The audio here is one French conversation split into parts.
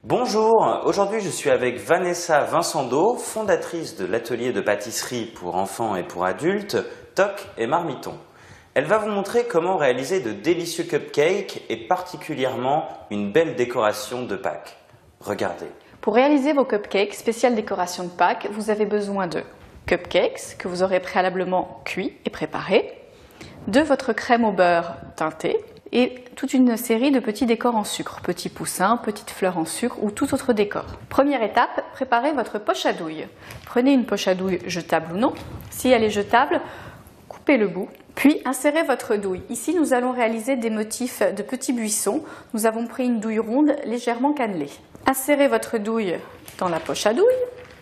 Bonjour, aujourd'hui je suis avec Vanessa Vincendo, fondatrice de l'atelier de pâtisserie pour enfants et pour adultes, Toc et Marmiton. Elle va vous montrer comment réaliser de délicieux cupcakes et particulièrement une belle décoration de Pâques. Regardez. Pour réaliser vos cupcakes spéciales décoration de Pâques, vous avez besoin de cupcakes que vous aurez préalablement cuits et préparés, de votre crème au beurre teintée et toute une série de petits décors en sucre, petits poussins, petites fleurs en sucre ou tout autre décor. Première étape, préparez votre poche à douille. Prenez une poche à douille jetable ou non. Si elle est jetable, coupez le bout, puis insérez votre douille. Ici, nous allons réaliser des motifs de petits buissons. Nous avons pris une douille ronde légèrement cannelée. Insérez votre douille dans la poche à douille.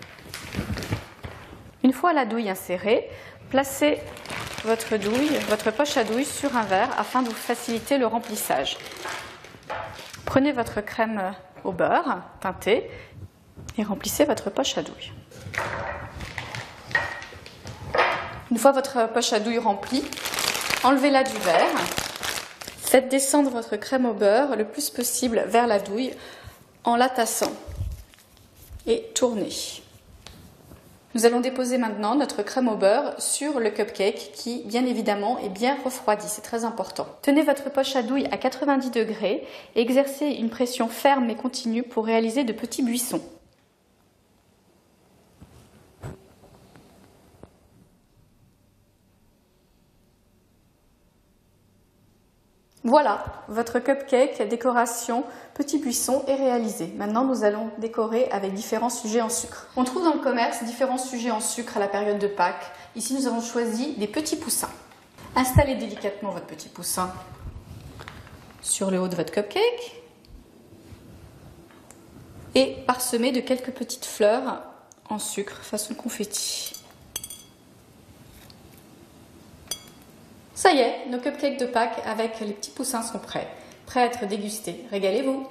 Une fois la douille insérée, placez votre poche à douille sur un verre afin de vous faciliter le remplissage. Prenez votre crème au beurre teintée et remplissez votre poche à douille. Une fois votre poche à douille remplie, enlevez-la du verre. Faites descendre votre crème au beurre le plus possible vers la douille en la tassant et tournez. Nous allons déposer maintenant notre crème au beurre sur le cupcake qui, bien évidemment, est bien refroidi. C'est très important. Tenez votre poche à douille à 90 degrés et exercez une pression ferme mais continue pour réaliser de petits buissons. Voilà, votre cupcake décoration petit buisson est réalisé. Maintenant, nous allons décorer avec différents sujets en sucre. On trouve dans le commerce différents sujets en sucre à la période de Pâques. Ici, nous avons choisi des petits poussins. Installez délicatement votre petit poussin sur le haut de votre cupcake et parsemez de quelques petites fleurs en sucre façon confetti. Ça y est, nos cupcakes de Pâques avec les petits poussins sont prêts à être dégustés. Régalez-vous!